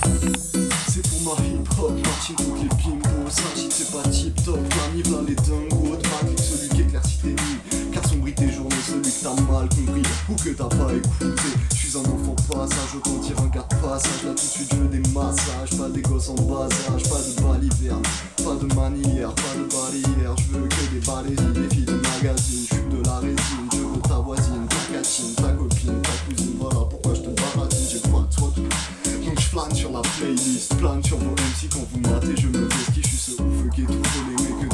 C'est pour ma hip-hop, Martin toutes les bimbos. S'agit c'est pas tip-top, l'ami v'là les dingos. De ma clique, celui qui éclaircit tes nuits, car sombrille tes journées, celui que t'as mal compris ou que t'as pas écouté. J'suis un enfant passage, autant dire un gars de passage. Là tout de suite je veux des massages, pas des gosses en bas âge. Pas de baliverne, pas de manière, pas de barrière. Je veux que des balaysies, des filles de magazine. J'fume de la résine, je veux ta voisine, ta catine, ta copine, ta cousine. Voilà pourquoi je te baratine, j'ai pas de toi. Donc j'flâne sur la playlist, plane sur vos MC quand vous matez. Je me fais ce qui, j'suis ce ouf qui est tout volé mais que